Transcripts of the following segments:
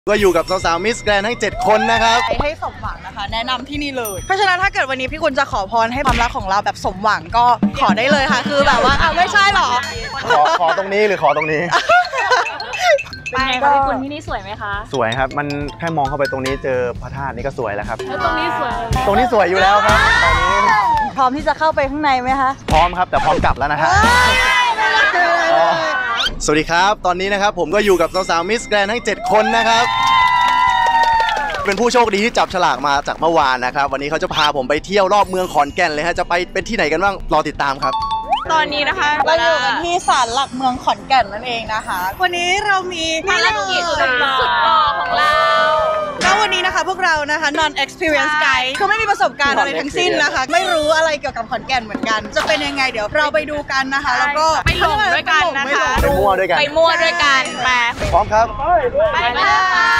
ก็อยู่กับสาวๆมิสแกรนด์ทั้ง7คนนะครับให้สมหวังนะคะแนะนำที่นี่เลยเพราะฉะนั้นถ้าเกิดวันนี้พี่คุณจะขอพรให้ความรักของเราแบบสมหวังก็ขอได้เลยค่ะคือแบบว่าไม่ใช่หรอขอตรงนี้หรือขอตรงนี้เป็นไงคะพี่คุณที่นี่สวยไหมคะสวยครับมันแค่มองเข้าไปตรงนี้เจอพระธาตุนี่ก็สวยแล้วครับแล้วตรงนี้สวยอยู่แล้วครับตอนนี้พร้อมที่จะเข้าไปข้างในไหมคะพร้อมครับแต่พร้อมกลับแล้วนะฮะสวัสดีครับตอนนี้นะครับผมก็อยู่กับสาวๆมิสแกรนด์ทั้ง7คนนะครับเป็นผู้โชคดีที่จับฉลากมาจากเมื่อวานนะครับวันนี้เขาจะพาผมไปเที่ยวรอบเมืองขอนแก่นเลยฮะจะไปเป็นที่ไหนกันบ้างรอติดตามครับตอนนี้นะคะเราอยู่กันที่ศาลหลักเมืองขอนแก่นนั่นเองนะคะวันนี้เรามีภารกิจสุดหล่อของเราแล้ววันนี้นะคะพวกเรานะคะ non experience guide คือไม่มีประสบการณ์อะไรทั้งสิ้นนะคะไม่รู้อะไรเกี่ยวกับขอนแก่นเหมือนกันจะเป็นยังไงเดี๋ยวเราไปดูกันนะคะแล้วก็ไปหลงด้วยกันนะคะไปมั่วด้วยกันไปพร้อมครับไปค่ะ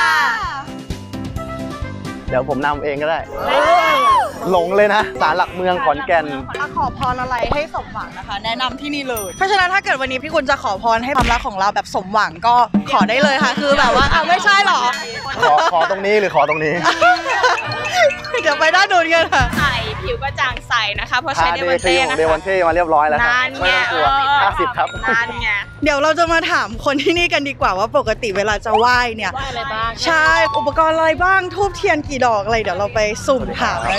เดี๋ยวผมนำเองก็ได้หลงเลยนะศาลหลักเมืองขอนแก่นขอพรอะไรให้สมหวังนะคะแนะนำที่นี่เลยเพราะฉะนั้นถ้าเกิดวันนี้พี่คุณจะขอพรให้ความรักของเราแบบสมหวังก็ขอได้เลยค่ะคือแบบว่าไม่ใช่หรอขอตรงนี้หรือขอตรงนี้เดี๋ยวไปด้านโน้นกันค่ะใสผิวก็จางใสนะคะเพราะใช้เดวันเต้นะคะเดวันเต้มาเรียบร้อยแล้วครับไม่ต้องกลัว50ครับนั่นไงเดี๋ยวเราจะมาถามคนที่นี่กันดีกว่าว่าปกติเวลาจะไหว้เนี่ยไหว้อะไรบ้างใช่อุปกรณ์อะไรบ้างทูบเทียนกี่ดอกอะไรเดี๋ยวเราไปสุ่มถามกัน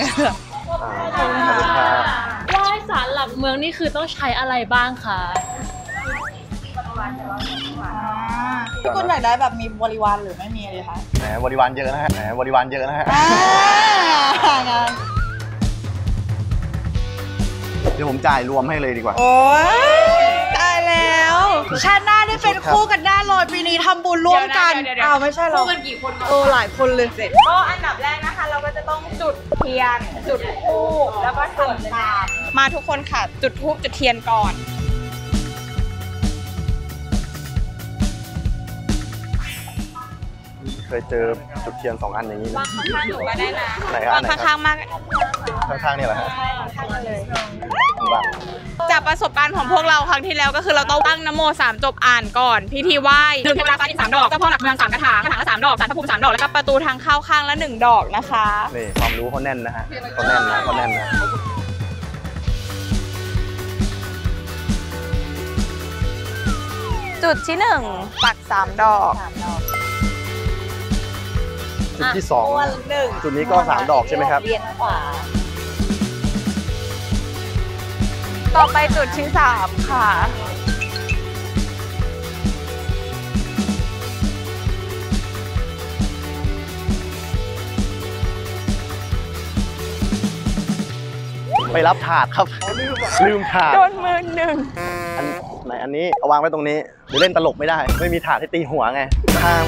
ไหว้ศาลหลักเมืองนี่คือต้องใช้อะไรบ้างคะพี่คุณอยากได้แบบมีบริวารหรือไม่มีเลยคะแหมบริวารเยอะนะฮะเดี๋ยวผมจ่ายรวมให้เลยดีกว่าโอ้ยตายแล้วชาติหน้าได้เป็นคู่กันแน่เลยปีนี้ทำบุญร่วมกันไม่ใช่หรอคู่กันกี่คนหลายคนเลยก็อันดับแรกนะคะเราก็จะต้องจุดเทียนจุดธูปแล้วก็จุดตามมาทุกคนค่ะจุดธูปจุดเทียนก่อนเคยเจอจุดเทียน2 อันอย่างนี้วางข้างๆหนูก็ได้นะวางข้างๆมากข้างๆนี่แหละฮะจากประสบการณ์ของพวกเราครั้งที่แล้วก็คือเราต้องตั้งนโม3 จบอ่านก่อนพิธีไหว้1 เทวดาฟ้าดิน3 ดอกเจ้าพ่อหลักเมือง3 กระถางละ3 ดอกศาลพระภูมิ3 ดอกแล้วก็ประตูทางเข้าข้างละ1 ดอกนะคะนี่ความรู้เขาแน่นนะฮะเขาแน่นนะจุดที่1ปัก3 ดอกจุดที่2จุดนี้ก็3 ดอกใช่ไหมครับเวียนขวาต่อไปจุดที่3ค่ะไปรับถาดครับลืมถาดโดนมืออันนี้เอาวางไว้ตรงนี้หรือเล่นตลกไม่ได้ไม่มีถาดให้ตีหัวไงทาง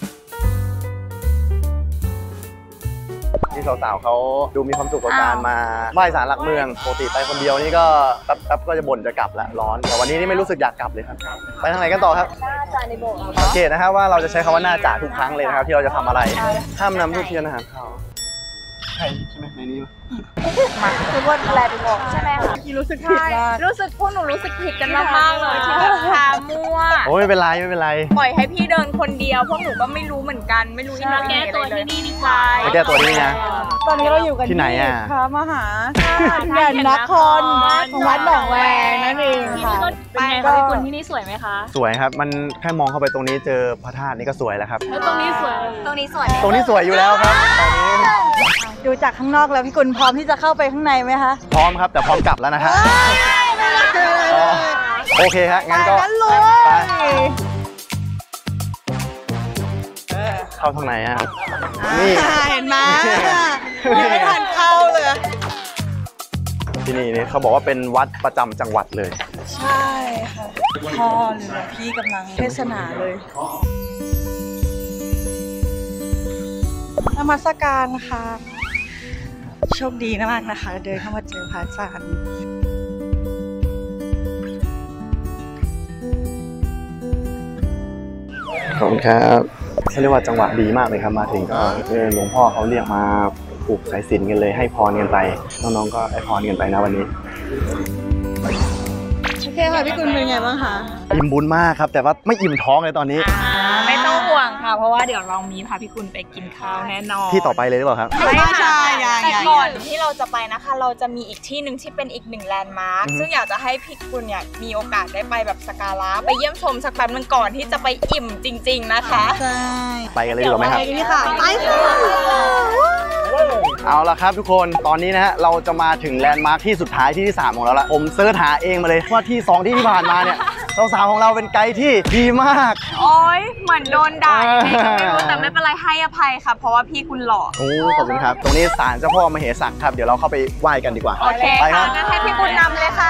ที่สาวๆเขาดูมีความสุขกับการมาไหว้ศาลหลักเมืองปกติไปคนเดียวนี่ก็แป๊บก็จะบ่นจะกลับละร้อนแต่วันนี้นี่ไม่รู้สึกอยากกลับเลยครับไปทางไหนกันต่อครับสังเกตนะครับว่าเราจะใช้คำว่าหน้าจ่าทุกครั้งเลยนะครับที่เราจะทำอะไรห้ามนำทูบเทียนอาหารข้าวใช่ไหมในนี้คือว่าแลดูบอกใช่ไหมคะรู้สึกผิดมากรู้สึกพวกหนูรู้สึกผิดกันมากๆเลยที่แบบพามั่วโอ้ไม่เป็นไรปล่อยให้พี่เดินคนเดียวพวกหนูก็ไม่รู้เหมือนกันไม่รู้ที่ไหนแก้ตัวที่นี่ดีกว่าแก้ตัวนี่นะตอนนี้เราอยู่กันที่ไหนอ่ะพระมหาแก่นนครวัดหนองแวงนั่นเองค่ะเป็นไงคะพี่คุณที่นี่สวยไหมคะสวยครับมันแค่มองเข้าไปตรงนี้เจอพระธาตุนี่ก็สวยแล้วครับแล้วตรงนี้สวยอยู่แล้วครับตอนนี้ดูจากข้างนอกแล้วพี่กุลพร้อมที่จะเข้าไปข้างในไหมคะพร้อมครับแต่พร้อมกลับแล้วนะฮะโอเคครับงั้นก็ไปเข้าทางไหนอ่ะนี่เห็นไหมยังไม่ทันเข้าเลยที่นี่เขาบอกว่าเป็นวัดประจำจังหวัดเลยใช่ค่ะพ่อหรือพี่กำลังเทศนาเลยนมัสการค่ะโชคดีมากนะคะเดินเข้ามาเจอพระอาจารย์ขอบคุณครับเขาเรียกว่าจังหวะดีมากเลยครับมาถึงก็หลวงพ่อเขาเรียกมาผูกสายสิญจน์กันเลยให้พรกันไปน้องๆก็ให้พรกันไปนะวันนี้โอเคค่ะพี่กุลเป็นไงบ้างคะอิ่มบุญมากครับแต่ว่าไม่อิ่มท้องเลยตอนนี้ไม่ต้องห่วงค่ะเพราะว่าเดี๋ยวเรามีพาพี่คุณไปกินข้าวแน่นอนที่ต่อไปเลยหรือเปล่าครับใช่แต่ก่อนที่เราจะไปนะคะเราจะมีอีกที่หนึ่งที่เป็นอีกหนึ่งแลนด์มาร์คซึ่งอยากจะให้พี่คุณเนี่ยมีโอกาสได้ไปแบบสักการะไปเยี่ยมชมสักแป๊บนึงก่อนที่จะไปอิ่มจริงๆนะคะใช่ไปกันเลยดีกว่าไหมครับไปนี่ค่ะไปค่ะเอาละครับทุกคนตอนนี้นะฮะเราจะมาถึงแลนด์มาร์คที่สุดท้ายที่ 3ของเราละผมเสิร์ชหาเองมาเลยว่าที่2ที่ผ่านมาเนี่ยสาวๆของเราเป็นไกด์ที่ดีมากโอ๊ยเหมือนโดนด่ายังไงก็ไม่รู้แต่ไม่เป็นไรให้อภัยค่ะเพราะว่าพี่คุณหล่อโอ้ขอบคุณครับ ตรงนี้ศาลเจ้าพ่อมเหสักครับเดี๋ยวเราเข้าไปไหว้กันดีกว่าโอเคไปคค่ะรับงั้นให้พี่คุณนำเลยค่ะ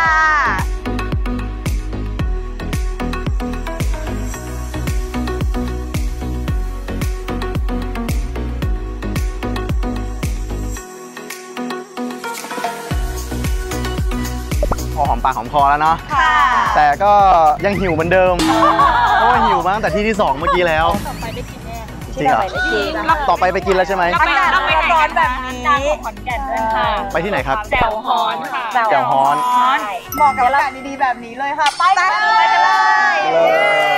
พอหอมปากหอมคอแล้วเนาะค่ะแต่ก็ยังหิวเหมือนเดิมเพราะว่าหิวมาตั้งแต่ที่ที่ 2 เมื่อกี้แล้วจริงเหรอต่อไปไปกินแล้วใช่ไหมอากาศร้อนแบบนี้จานของขอนแก่นด้วยค่ะไปที่ไหนครับแจ่วฮ้อนค่ะแจ่วฮ้อนเหมาะกับอากาศดีๆแบบนี้เลยค่ะ ไปกันเลยเลย